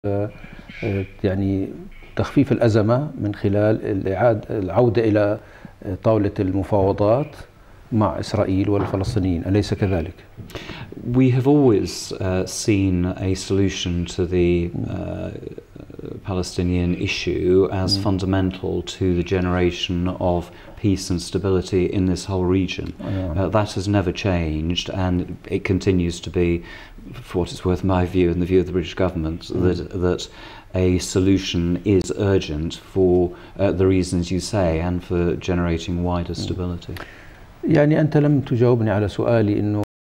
يعني تخفيف الأزمة من خلال العودة إلى طاولة المفاوضات مع إسرائيل والفلسطينيين، أليس كذلك؟ We have always seen a solution to the Palestinian issue as fundamental to the generation of peace and stability in this whole region. That has never changed, and it continues to be, for what it's worth, my view and the view of the British government, that a solution is urgent for the reasons you say and for generating wider stability. يعني أنت لم تجاوبني على سؤالي إنه